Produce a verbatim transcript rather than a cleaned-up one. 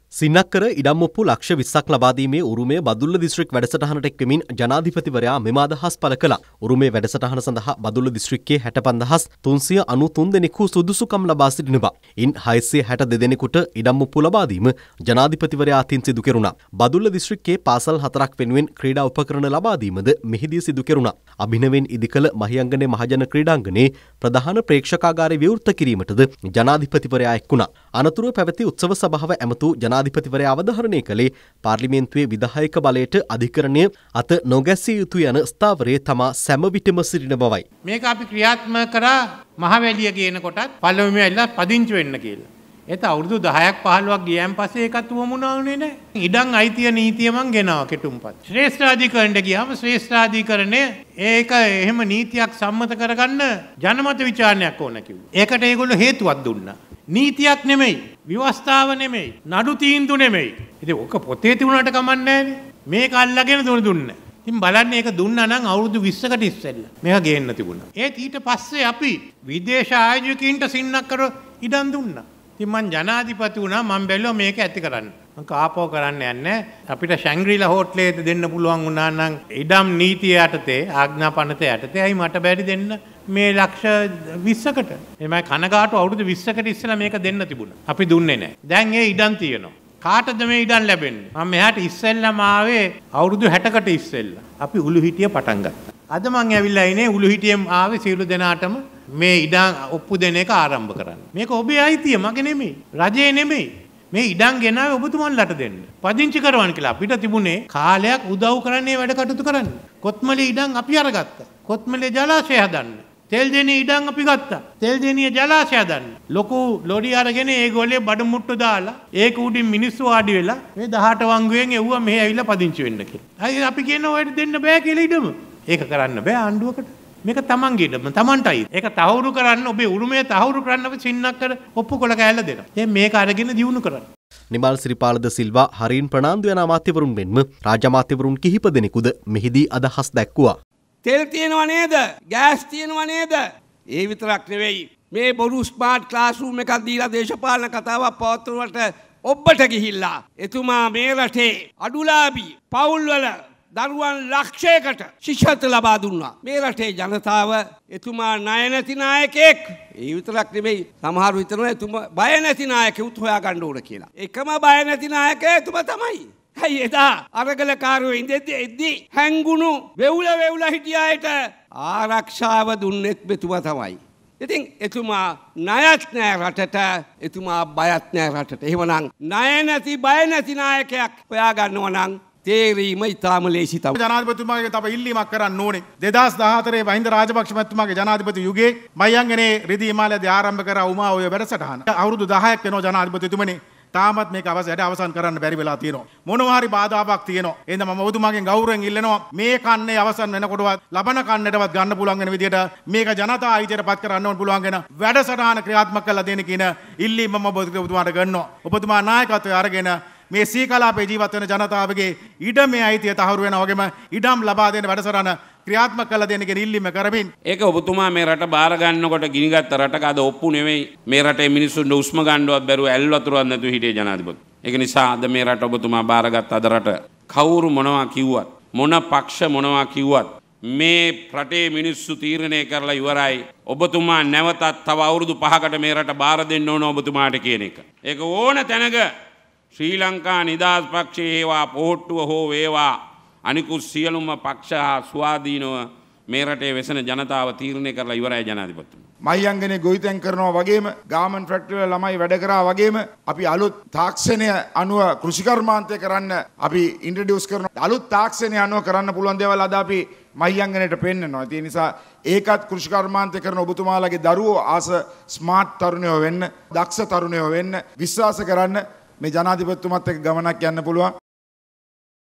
සින්නක්කර ඉඩම්මුප්පු ලක්ෂ විස්සක් ලබා දීමේ උරුමය බදුල්ල දිස්ත්‍රික් වැඩසටහනට එක්වෙමින් ජනාධිපතිවරයා මෙම අදහස් පළ කළා. උරුමේ වැඩසටහන සඳහා බදුල්ල දිස්ත්‍රික්කයේ හැට පන්දහස් තුන්සිය අනූතුන් දෙනෙකු සුදුසුකම් ලබා සිටිනවා. ඉන් හයසිය හැට දෙක දෙනෙකුට ඉඩම්මුප්පු ලබා දීම ජනාධිපතිවරයා අතින් සිදු කෙරුණා. බදුල්ල දිස්ත්‍රික්කයේ පාසල් හතරක් වෙනුවෙන් ක්‍රීඩා උපකරණ ලබා දීමද මෙහිදී සිදු කෙරුණා. අභිනවෙන් ඉදිකළ මහියංගනේ මහජන ක්‍රීඩාංගණයේ ප්‍රධාන ප්‍රේක්ෂකාගාරය විවෘත කිරීමටද ජනාධිපතිවරයා එක්වුණා. අනතුරුව පැවති උත්සව සභාව ඇමතු ජනාධිපතිවරයා අවධාරණය කළේ පාර්ලිමේන්තුවේ විධායක බලයට අධිකරණය අත නොගැසිය යුතු යන ස්ථාවරයේ තමා සෑම විටම සිටින බවයි. මේක අපි ක්‍රියාත්මක කරා මහවැලිය කියන කොටත් පළවෙනිම ඇවිල්ලා පදිංචි වෙන්න කියලා. ඒත් අවුරුදු දහයක් පහළොවක් ගියන් පස්සේ ඒකත් වමුණා වුණේ නැහැ. ඉඩම් අයිතිය නීතිය මං ගෙනාවා කෙටුම්පත්. ශ්‍රේෂ්ඨාධිකරණයට ගියාම ශ්‍රේෂ්ඨාධිකරණය ඒක එහෙම නීතියක් සම්මත කරගන්න ජනමත විචාරණයක් ඕන කිව්වා. ඒකට ඒගොල්ලෝ හේතුවක් දුන්නා. නීතියක් නෙමෙයි, ව්‍යවස්ථාව නෙමෙයි, නඩු තීන්දුව නෙමෙයි. ඉතින් ඔක පොතේ තිබුණාට කමක් නැහැ. මේක අල්ලගෙන දුන්න දුන්න. ඉතින් බලන්න ඒක දුන්නා නම් අවුරුදු විස්සකට ඉස්සෙල්ලා මේක ගේන්න තිබුණා. ඒත් ඊට පස්සේ අපි විදේශ ආයෝජකයින්ට සින්නක් කර ඉඩම් දුන්නා. ඉතින් මං ජනාධිපති වුණා මං බැලුවා මේක ඇති කරන්න. මං කාපෝ කරන්න යන්නේ අපිට ශැංග්‍රීලා හෝටලේ දෙන්න පුළුවන් වුණා නම් ඉඩම් නීතිය යටතේ ආඥා පනත යටතේ අයි මට බැරි දෙන්න මේ ලක්ෂ විස්සකට. එමය කනගාටු අවුරුදු විස්සකට ඉස්සෙල්ලා මේක දෙන්න තිබුණා. අපි දුන්නේ නැහැ. දැන් ඒ ඉඩම් තියෙනවා. කාටද මේ ඉඩම් ලැබෙන්නේ? මම මෙහාට ඉස්සෙල්ලාම ආවේ අවුරුදු හැටකට ඉස්සෙල්ලා. අපි උළු හිටිය පටන් ගත්තා. අද මං ඇවිල්ලා ඉන්නේ උළු හිටියෙන් ආවේ සියලු දෙනාටම මේ ඉඩම් ඔප්පු දෙන එක ආරම්භ කරන්න. මේක ඔබේ අයිතිය මගේ නෙමෙයි. රජේ නෙමෙයි. මේ ඉඩම් ගෙනාවේ ඔබතුමන්ලට දෙන්න. පදිංචි කරවන්න කියලා අපිට තිබුණේ කාලයක් උදව් කරන්නේ වැඩ කටයුතු කරන්න. කොත්මලේ ඉඩම් අපි අරගත්තා. කොත්මලේ ජලාශය හදන්න. තෙල් දෙනිය ඉඩම් අපි ගත්තා. තෙල් දෙනිය ජලාශය හදන්න. ලොකු ලොරි අරගෙන ඒගොල්ලේ බඩ මුට්ටු දාලා ඒක උඩින් මිනිස්සු වාඩි වෙලා මේ දහඅට වංගුවෙන් එව්වා මෙහෙ ඇවිල්ලා පදිංචි වෙන්න කියලා. අයි අපි කියනවා ඔයාලට දෙන්න බෑ කියලා ඉඩම. ඒක කරන්න බෑ ආණ්ඩුවකට. මේක තමන්ගේ ඉඩම තමන්ටයි. ඒක තහවුරු කරන්න ඔබේ උරුමය තහවුරු කරන්න අපි සින්නක්කර ඔප්පු කොළ කෑල්ල දෙනවා. දැන් මේක අරගෙන දියුණු කරන්න. නිමල් සිරිපාලද සිල්වා හරින් ප්‍රනාන්දු යන අමාත්‍යවරුන් මෙන්ම රාජ්‍ය අමාත්‍යවරුන් කිහිප දෙනෙකුද මෙහිදී අදහස් දැක්වුවා. තෙල් තියෙනව නේද? ගෑස් තියෙනව නේද? ඒ විතරක් නෙවෙයි. මේ බොරු ස්මාර්ට් ක්ලාස්රූම් එකක් දීලා දේශපාලන කතාවක් පවත්වනවට ඔබට ගිහිල්ලා එතුමා මේ රටේ අඩුලාභී පවුල්වල දරුවන් ලක්ෂයකට ශිෂ්‍යත්ව ලබා දුන්නා. මේ රටේ ජනතාව එතුමා ණය නැති නායකයෙක්. ඒ විතරක් නෙමෙයි සමහරු හිතනවා එතුමා බය නැති නායකයෙකුත් හොයා ගන්න ඕන කියලා. එකම බය නැති නායකයා එතුමා තමයි. ඇයි එදා අරගලකාරයෝ ඉඳෙද්දි එද්දි හැංගුණු වෙවුල වෙවුල හිටියායට ආරක්ෂාව දුන්නෙත් එතුමා තමයි. ඉතින් එතුමා ණයත් නෑ රටට, එතුමා බයත් නෑ රටට. එහෙමනම් ණය නැති බය නැති නායකයෙක් හොයා ගන්නවා නම් තේරීම ඉතාම ලේසි තමයි. ජනාධිපතිතුමාගේ තව ඉල්ලීමක් කරන්න ඕනේ. දෙදහස් දහහතරේ මහින්ද රාජපක්ෂ මහත්මයාගේ ජනාධිපති යුගයේ මහියංගනේ රිදී හිමාලයේදී ආරම්භ කරා උමා ඔය වැඩසටහන. අවුරුදු දහයක් වෙනවා ජනාධිපතිතුමනි. තාමත් මේක අවසරයට අවසන් කරන්න බැරි වෙලා තියෙනවා. මොනවා හරි බාධාවක් තියෙනවා. එහෙනම් මම ඔබතුමාගෙන් ගෞරවයෙන් ඉල්ලනවා මේ කන්නේ අවසන් වෙනකොටවත් ලබන කන්නටවත් ගන්න පුළුවන් වෙන විදිහට මේක ජනතා අයිතියට පත් කරන්න ඕන පුළුවන් වෙන වැඩසටහන ක්‍රියාත්මක කරලා දෙන කියන ඉල්ලීම මම ඔබතුමාට ගන්නවා. ඔබතුමා නායකත්වය අරගෙන මේ සීකලාපේ ජීවත් වෙන ජනතාවගේ ඉඩමේ අයිතිය තහවුරු වෙනා වගේම ඉඩම් ලබා දෙන වැඩසටහන ක්‍රියාත්මක කළ දෙන කියන ඉල්ලීම කරමින් ඒක ඔබතුමා මේ රට බාර ගන්නකොට ගිනිගත්ත රටක අද ඔප්පු නෙවෙයි මේ රටේ මිනිස්සුන්ට උස්ම ගන්නවත් බැරුව ඇල් වතුරවත් නැතුව හිටියේ ජනාධිපති. ඒක නිසා අද මේ රට ඔබතුමා බාරගත් අද රට කවුරු මොනවා කිව්වත් මොන පක්ෂ මොනවා කිව්වත් මේ රටේ මිනිස්සු තීරණය කරලා ඉවරයි. ඔබතුමා නැවතත් තව අවුරුදු පහකට මේ රට බාර දෙන්න ඕන ඔබතුමාට කියන එක. ඒක ඕන තැනක ශ්‍රී ලංකා නිදහස් පක්ෂයේ ඒවා පොහොට්ටුව හෝ වේවා අනිකුත් සියලුම පක්ෂ හා ස්වාධීනව මේ රටේ වෙසෙන ජනතාව තීරණය කරලා ඉවරයි ජනාධිපතිතුමා. මහියංගනේ ගොවිතැන් කරනවා වගේම ගාමන් ෆැක්ටරි වල ළමයි වැඩ කරා වගේම අපි අලුත් තාක්ෂණය අනුව කෘෂිකර්මාන්තය කරන්න අපි ඉන්ට්‍රොඩියුස් කරනවා. අලුත් තාක්ෂණය අනුව කරන්න පුළුවන් දේවල් අද අපි මහියංගනේට පෙන්නනවා. ඒ නිසා ඒකත් කෘෂිකර්මාන්තය කරන ඔබතුමාලගේ දරුවෝ ආස ස්මාර්ට් තරුණයෝ වෙන්න, දක්ෂ තරුණයෝ වෙන්න, විශ්වාස කරන්න මේ ජනාධිපතිතුමත් එක්ක ගමනක් යන්න පුළුවන්.